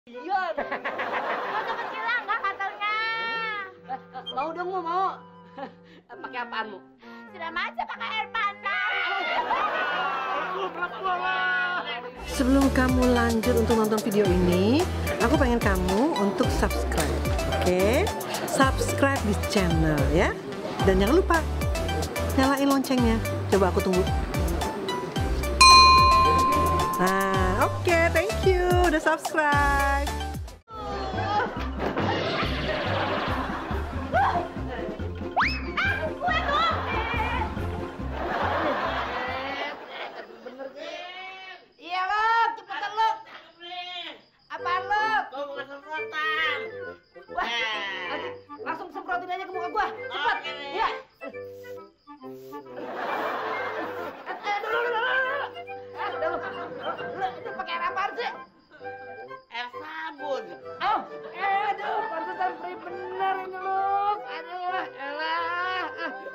Iya. Mau cepet hilang nggak katanya? Mau dong, mau. Pakai apaan, Mu? Siram aja pakai air panas. Sebelum kamu lanjut untuk nonton video ini, aku pengen kamu untuk subscribe, oke? Subscribe di channel ya. Dan jangan lupa nyalain loncengnya. Coba aku tunggu. Nah, oke, thank you udah subscribe. Iya, lo, cepetan lo. Apaan lo? Gua bukan semprotan. Wah, nanti langsung semprotin aja ke muka gua. Cepet. Oke. Iya. Dulu. Lu itu pakai air apaan sih? Air sabun. Oh, aduh, pantesan free bener ini lu. Aduh, elah.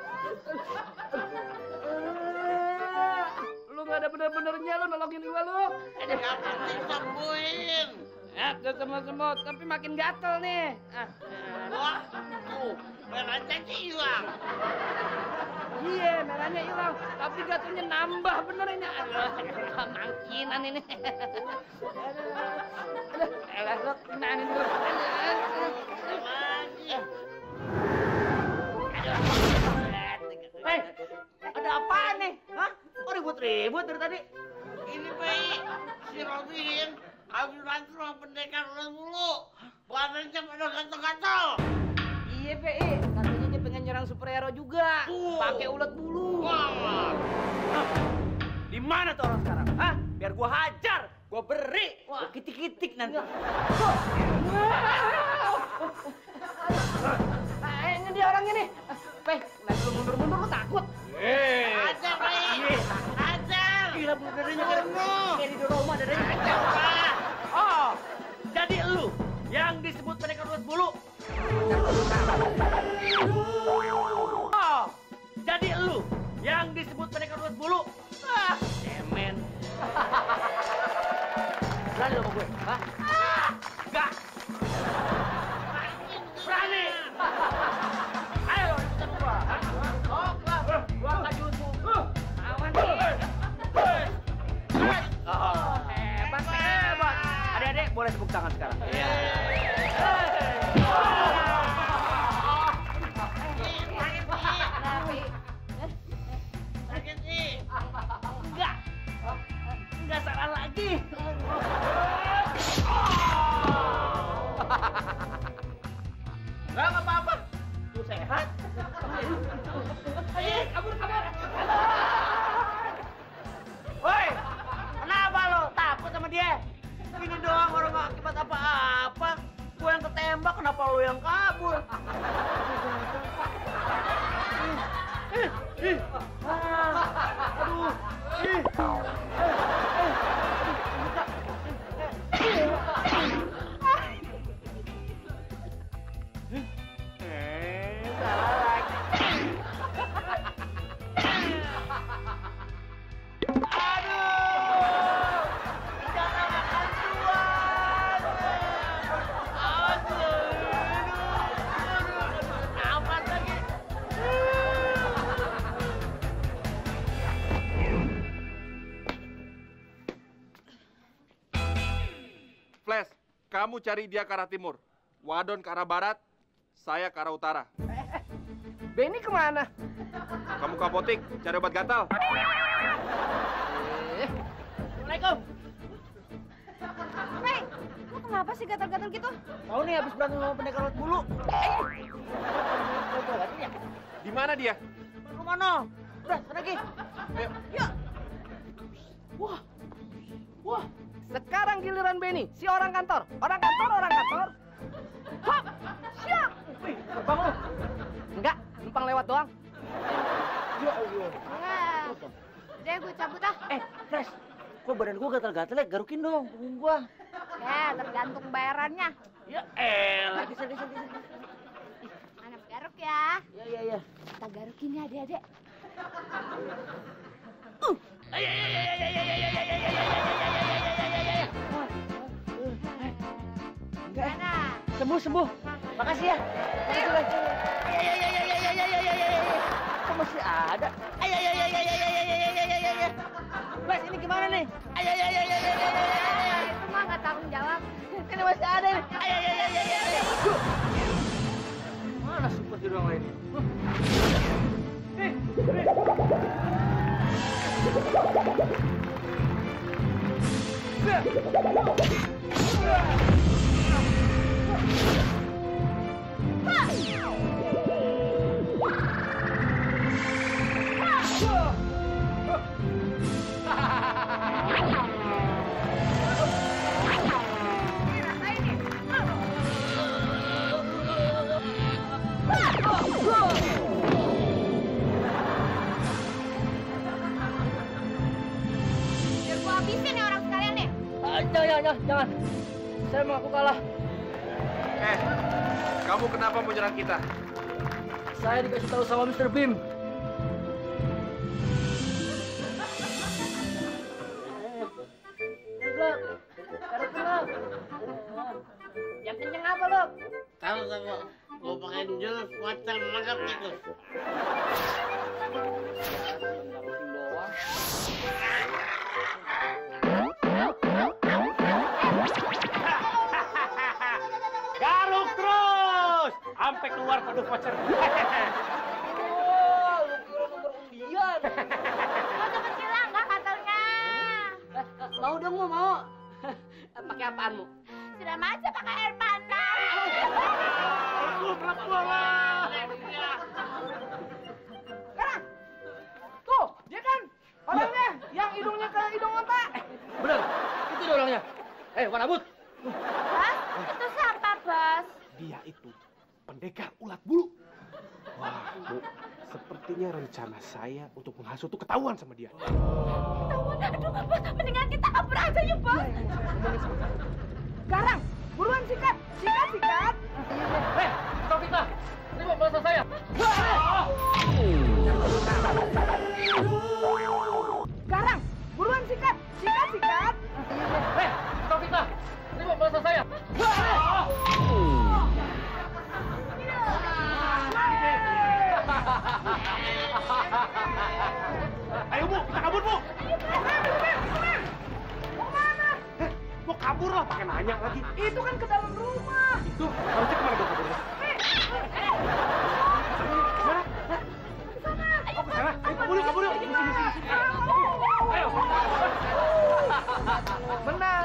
Lu gak ada bener-benernya lu nolongin gua lu. Ada apa sih sembuhin? Udah semut-semut, tapi makin gatel nih. Wah, tuh, merahnya hilang. Iya, merahnya hilang, tapi gatelnya nambah bener ini. Aduh, mangkinan ini. Aduh, elah lu, kenaan ini lu. Lagi. Hei, ada apaan nih? Hah? Kok ribut-ribut dari tadi? Ini bayi, si Robin habis berantem sama pendekar ular bulu. Badannya pada gatel-gatel. Iya, PI. Katanya dia pengen nyerang superhero juga. Pakai ulet bulu. Wah, Di mana tuh orang sekarang? Hah? Biar gua hajar, gua beri, gua kitik-kitik nanti. Ini dia orangnya nih. Peh, kenapa lu mundur-mundur lu takut? ajar bayi, ajar. Gila bulu dadanya Penuh. kayak di Roma dadanya. Ajar, Pak. Oh, jadi lu yang disebut pendekar ulat bulu. Oh, jadi lu yang disebut pendekar ulat bulu. Ah, cemen. Berani lo sama gue? Hah? Enggak. Berani. Ayo lo ikutan gua. Hah? Oh, gua angkat jurusmu. Aman nih. Oh, hebat, hebat. Adik-adik boleh tepuk tangan sekarang. Iya. Sakit sih. Enggak salah lagi. Enggak apa-apa. Lu sehat? Ayo, kabur. Woi, kenapa lo takut sama dia? Ini doang orang gak akibat apa-apa. Gue yang ketembak, kenapa lo yang kabur? Salah lagi. Aduh, jangan makan tuan. Aduh, amat lagi. Flash, kamu cari dia ke arah timur. Wadon ke arah barat, saya ke arah utara. Benny kemana? Kamu ke apotik, cari obat gatal. Assalamualaikum. Hei, lu kenapa sih gatal-gatal gitu? Tahu nih habis berantem sama pendekar ulat bulu. Di mana dia? Rumah no. Udah, sana lagi. Ayo. Yuk. Wah. Sekarang giliran Benny, si orang kantor. Orang kantor. Hop, siap. Wih, terbang lu. Enggak, numpang lewat doang. Ya Allah. Enggak. Udah, gue cabut ah. Fresh. Kok badan gua gatal-gatal ya? Garukin dong punggung gua. Ya, tergantung bayarannya. Ya elah. Bisa. Anak garuk ya. Ya. Kita garukin ya, adik-adik. Sembuh. Makasih ya. Kok masih ada? Mas, ini gimana nih? Itu mah nggak tanggung jawab. Ini masih ada nih. Mana superhero yang lain? Biar gua habisin nih orang sekalian nih. Jangan. Saya mengaku kalah. Kamu kenapa mau nyerang kita? Saya dikasih tahu sama Mr. Beam. Yang kenceng apa lo? Tahu. Gua pakai jurus macam nangkap tikus. Garuk terus sampai keluar kode voucher. Foto kecil lah, nggak katanya. Mau dong, mau. Pakai apaanmu? Siram aja pakai air panas. Sekarang. Tuh, dia kan orangnya yang hidungnya ke hidung onta. Bener, itu dia orangnya. Wanabut. Hah? Itu siapa, Bos? Dia itu pendekar ulat bulu. Wah, Bu, sepertinya rencana saya untuk menghasut itu ketahuan sama dia. Ketahuan. Aduh, Bos, mendingan kita kabur aja yuk, Bos. Garang, buruan sikat. Sikat. Stop kita. Terima bahasa saya. Garang, buruan sikat. Sikat. Stop kita. Terima bahasa saya. Ayo, Bu, kita kabur, Bu. Mau kabur lah, pakai nanya lagi. Itu kan ke dalam rumah. Itu, harusnya kemana dong kaburnya? Mana? Oh, ke sana. Ayo, kabur yuk. Sini. Ayo. Menang.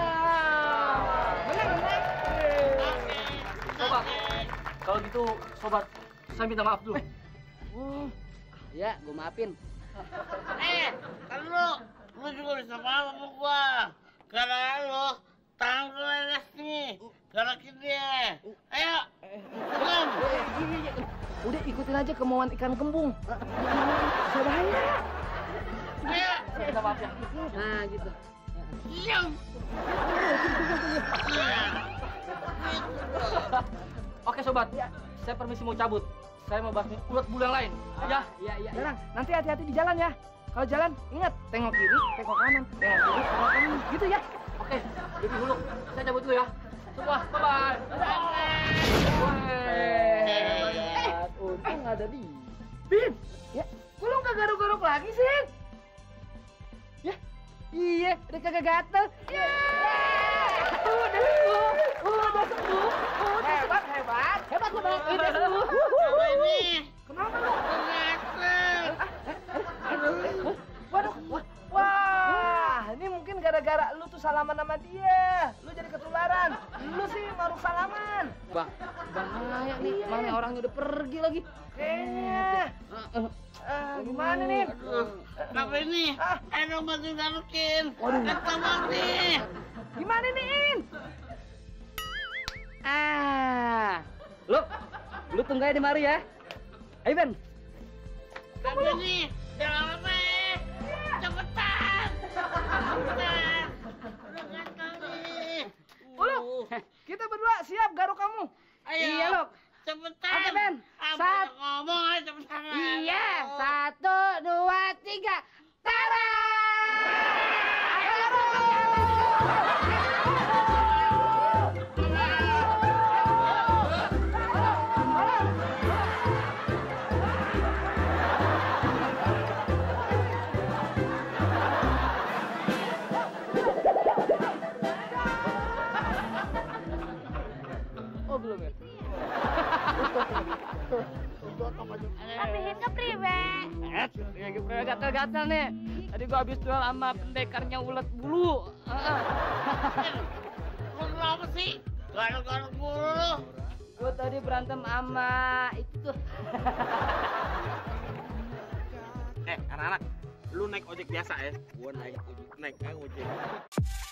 Sobat, kalau gitu, sobat, saya minta maaf dulu. Ya, gue maafin. Kan lu juga bisa maaf sama gua. Gara-gara lu, tangan gue leles nih. Garakin dia. Ayo, belum. Udah ikutin aja kemauan ikan kembung. Bisa bahaya. Ayo, Saya minta maaf ya. Nah, gitu. diam. Oke sobat, saya permisi mau cabut. Saya mau bahas ulat bulu yang lain. Ya. Garang, nanti hati-hati di jalan ya. Kalau jalan, ingat tengok kiri, tengok kanan, tengok kiri, tengok kanan, gitu ya. Oke, jadi dulu. Saya cabut dulu ya. Semua, bye-bye. Untung ada di. Bin, ya, kok lu nggak garuk-garuk lagi sih? Ya, iya, udah kagak gatel. Ya, udah sembuh. Hebat lu bang, udah sembuh. Apa ini? Kenapa lu? Gatel. Waduh, wah, ini mungkin gara-gara lu tuh salaman sama dia. Lu jadi ketularan. Lu sih baru salaman. Bang, bahaya nih. Mana orangnya udah pergi lagi. Kayaknya. Gimana nih? Apa ini? Ayo dong bantu garukin. Waduh. Kata bang nih. Gimana nih, In? Lu tunggu aja di mari ya. Ayo Ben. Apa ini? Jangan apa cepetan. Cepetan. Udah gatel nih. Uluk, kita berdua siap garuk kamu. Ayo. Iya, Luk. Cepetan. Oke, Ben. Banyak ngomong aja cepetan. Iya, 1, 2, 3. Tara! Rapihin ke priwe. Ya gatel-gatel nih. Tadi gua habis duel sama pendekarnya ulet bulu. Lu kenapa sih? Garuk-garuk mulu lu. Gua tadi berantem sama itu tuh. Anak-anak, lu naik ojek biasa ya. Gua naik ojek.